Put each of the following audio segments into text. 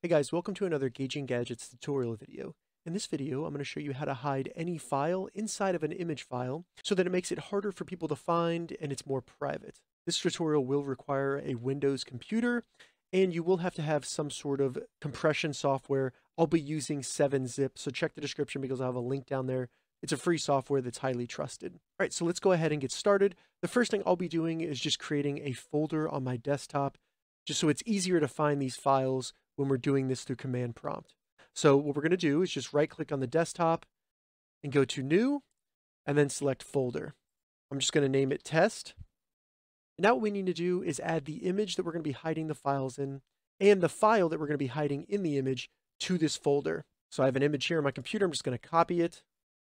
Hey guys, welcome to another Gauging Gadgets tutorial video. In this video, I'm going to show you how to hide any file inside of an image file so that it makes it harder for people to find and it's more private. This tutorial will require a Windows computer and you will have to have some sort of compression software. I'll be using 7-zip, so check the description because I'll have a link down there. It's a free software that's highly trusted. All right, so let's go ahead and get started. The first thing I'll be doing is just creating a folder on my desktop just so it's easier to find these files when we're doing this through command prompt. So what we're going to do is just right click on the desktop and go to new and then select folder. I'm just going to name it test. Now what we need to do is add the image that we're going to be hiding the files in and the file that we're going to be hiding in the image to this folder. So I have an image here on my computer. I'm just going to copy it.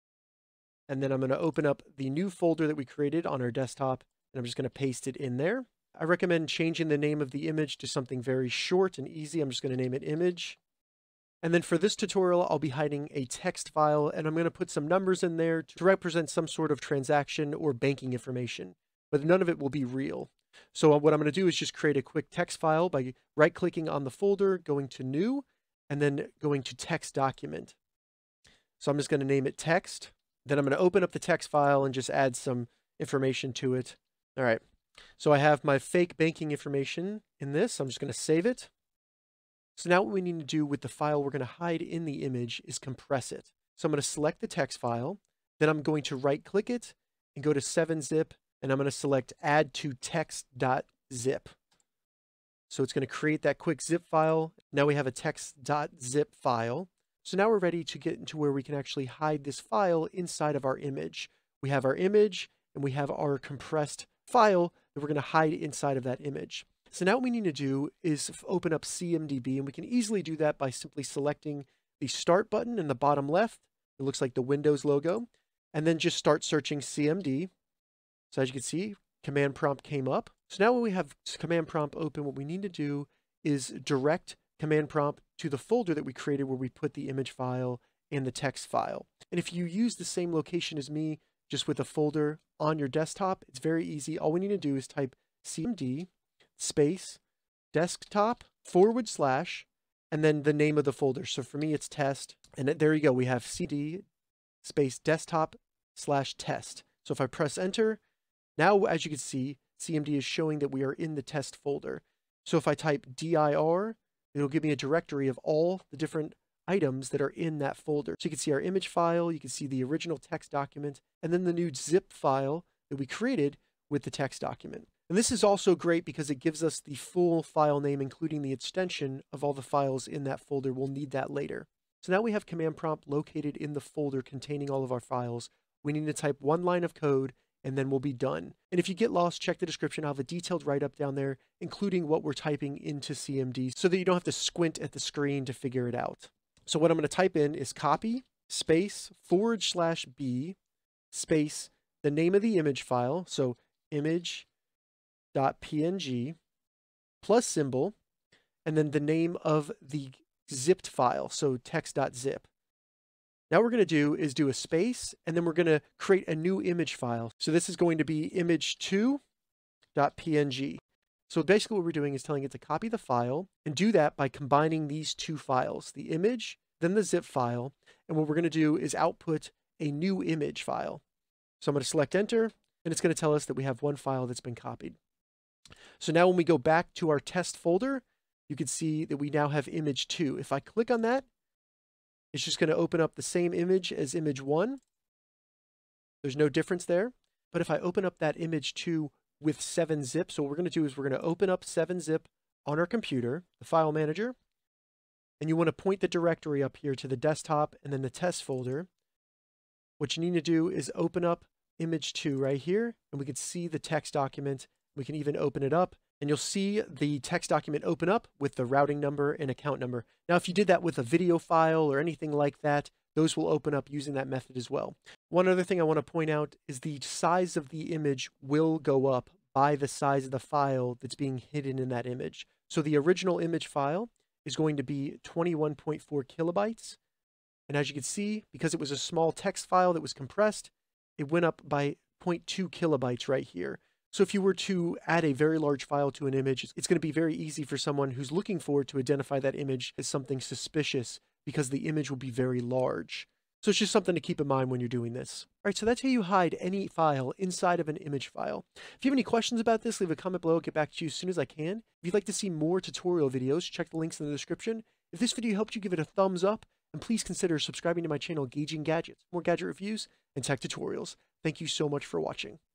And then I'm going to open up the new folder that we created on our desktop and I'm just going to paste it in there. I recommend changing the name of the image to something very short and easy. I'm just going to name it image. And then for this tutorial, I'll be hiding a text file and I'm going to put some numbers in there to represent some sort of transaction or banking information, but none of it will be real. So what I'm going to do is just create a quick text file by right clicking on the folder, going to new, and then going to text document. So I'm just going to name it text. Then I'm going to open up the text file and just add some information to it. All right. So I have my fake banking information in this. I'm just going to save it. So now what we need to do with the file we're going to hide in the image is compress it. So I'm going to select the text file. Then I'm going to right click it and go to 7-zip and I'm going to select add to text.zip. So it's going to create that quick zip file. Now we have a text.zip file. So now we're ready to get into where we can actually hide this file inside of our image. We have our image and we have our compressed file that we're going to hide inside of that image. So now what we need to do is open up CMDB, and we can easily do that by simply selecting the start button in the bottom left. It looks like the Windows logo, and then just start searching CMD. So as you can see, command prompt came up. So now when we have command prompt open, what we need to do is direct command prompt to the folder that we created where we put the image file and the text file. And if you use the same location as me, just with a folder on your desktop, it's very easy. All we need to do is type cmd space desktop / and then the name of the folder. So for me, it's test. And there you go. We have cd space desktop / test. So if I press enter, now as you can see, CMD is showing that we are in the test folder. So if I type dir, it'll give me a directory of all the different items that are in that folder. So you can see our image file, you can see the original text document, and then the new zip file that we created with the text document. And this is also great because it gives us the full file name, including the extension of all the files in that folder. We'll need that later. So now we have command prompt located in the folder containing all of our files. We need to type one line of code and then we'll be done. And if you get lost, check the description. I'll have a detailed write-up down there, including what we're typing into CMD so that you don't have to squint at the screen to figure it out. So what I'm going to type in is copy space /b space the name of the image file. So image.png plus symbol, and then the name of the zipped file. So text.zip. Now what we're going to do is do a space, and then we're going to create a new image file. So this is going to be image2.png. So basically what we're doing is telling it to copy the file and do that by combining these two files, the image, then the zip file. And what we're going to do is output a new image file. So I'm going to select enter and it's going to tell us that we have one file that's been copied. So now when we go back to our test folder, you can see that we now have image 2. If I click on that, it's just going to open up the same image as image 1. There's no difference there. But if I open up that image 2 with 7-zip. So what we're going to do is we're going to open up 7-zip on our computer, the file manager, and you want to point the directory up here to the desktop and then the test folder. What you need to do is open up image 2 right here, and we can see the text document. We can even open it up, and you'll see the text document open up with the routing number and account number. Now, if you did that with a video file or anything like that, those will open up using that method as well. One other thing I want to point out is the size of the image will go up by the size of the file that's being hidden in that image. So the original image file is going to be 21.4 kilobytes. And as you can see, because it was a small text file that was compressed, it went up by 0.2 kilobytes right here. So if you were to add a very large file to an image, it's going to be very easy for someone who's looking for it to identify that image as something suspicious because the image will be very large. So it's just something to keep in mind when you're doing this. All right, so that's how you hide any file inside of an image file. If you have any questions about this, leave a comment below. I'll get back to you as soon as I can. If you'd like to see more tutorial videos, check the links in the description. If this video helped you, give it a thumbs up, and please consider subscribing to my channel, Gauging Gadgets, more gadget reviews and tech tutorials. Thank you so much for watching.